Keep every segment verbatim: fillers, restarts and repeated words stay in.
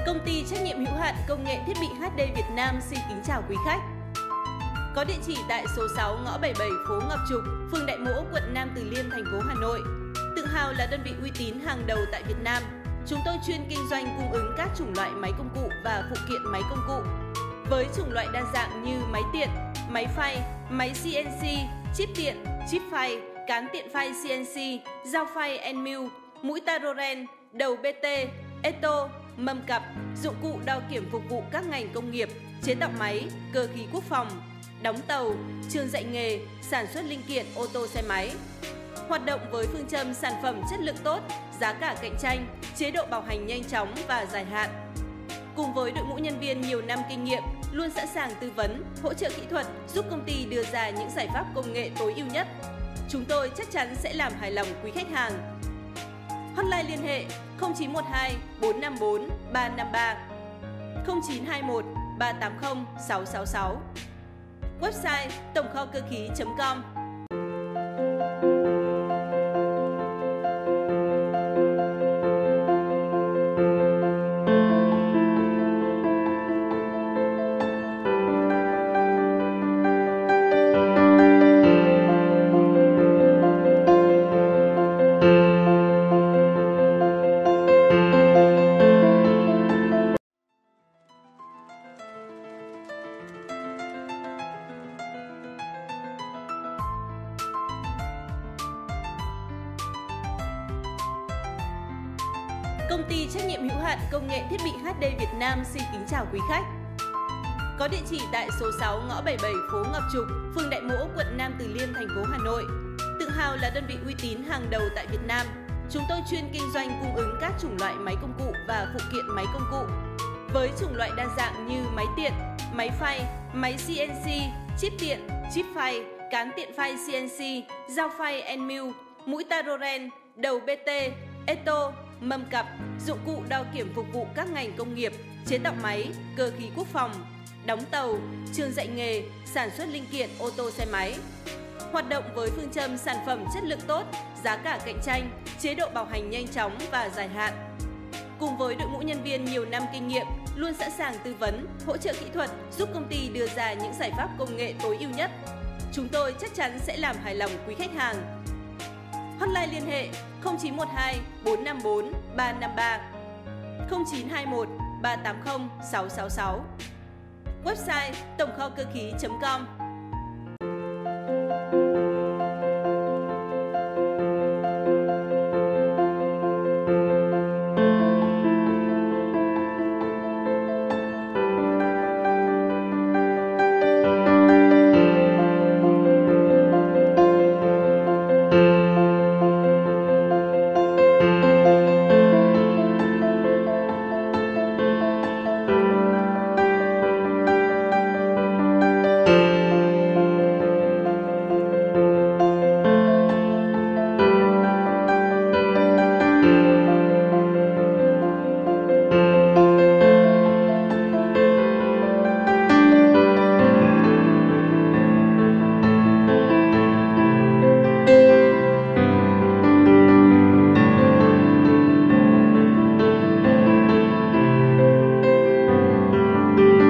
Công ty trách nhiệm hữu hạn công nghệ thiết bị hát đê Việt Nam xin kính chào quý khách. Có địa chỉ tại số sáu ngõ bảy mươi bảy phố Ngọc Trục, phường Đại Mỗ, quận Nam Từ Liêm, thành phố Hà Nội. Tự hào là đơn vị uy tín hàng đầu tại Việt Nam. Chúng tôi chuyên kinh doanh cung ứng các chủng loại máy công cụ và phụ kiện máy công cụ. Với chủng loại đa dạng như máy tiện, máy phay, máy xê en xê, chip tiện, chip phay, cán tiện phay xê en xê, dao phay Enmill, mũi Taroren, đầu bê tê, Eto, mâm cặp, dụng cụ đo kiểm phục vụ các ngành công nghiệp, chế tạo máy, cơ khí quốc phòng, đóng tàu, trường dạy nghề, sản xuất linh kiện ô tô xe máy. Hoạt động với phương châm sản phẩm chất lượng tốt, giá cả cạnh tranh, chế độ bảo hành nhanh chóng và dài hạn. Cùng với đội ngũ nhân viên nhiều năm kinh nghiệm, luôn sẵn sàng tư vấn, hỗ trợ kỹ thuật, giúp công ty đưa ra những giải pháp công nghệ tối ưu nhất. Chúng tôi chắc chắn sẽ làm hài lòng quý khách hàng. Hotline liên hệ không chín một hai bốn năm bốn ba năm ba, không chín hai một ba tám không sáu sáu sáu. Website tổng kho cơ khí chấm com. Công ty trách nhiệm hữu hạn công nghệ thiết bị hát đê Việt Nam xin kính chào quý khách. Có địa chỉ tại số sáu ngõ bảy mươi bảy phố Ngọc Trục, phường Đại Mỗ, quận Nam Từ Liêm, thành phố Hà Nội. Tự hào là đơn vị uy tín hàng đầu tại Việt Nam. Chúng tôi chuyên kinh doanh cung ứng các chủng loại máy công cụ và phụ kiện máy công cụ. Với chủng loại đa dạng như máy tiện, máy phay, máy xê en xê, chip tiện, chip phay, cán tiện phay xê en xê, dao phay Enmill, mũi Taroren, đầu bê tê, Eto, mâm cặp, dụng cụ đo kiểm phục vụ các ngành công nghiệp, chế tạo máy, cơ khí quốc phòng, đóng tàu, trường dạy nghề, sản xuất linh kiện ô tô xe máy. Hoạt động với phương châm sản phẩm chất lượng tốt, giá cả cạnh tranh, chế độ bảo hành nhanh chóng và dài hạn. Cùng với đội ngũ nhân viên nhiều năm kinh nghiệm, luôn sẵn sàng tư vấn, hỗ trợ kỹ thuật, giúp công ty đưa ra những giải pháp công nghệ tối ưu nhất. Chúng tôi chắc chắn sẽ làm hài lòng quý khách hàng. Hotline liên hệ không chín một hai bốn năm bốn ba năm ba, không chín hai một ba tám không sáu sáu sáu. Website tổng kho cơ khí chấm com.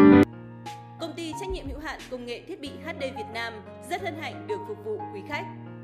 Công ty trách nhiệm hữu hạn công nghệ thiết bị hát đê Việt Nam rất hân hạnh được phục vụ quý khách.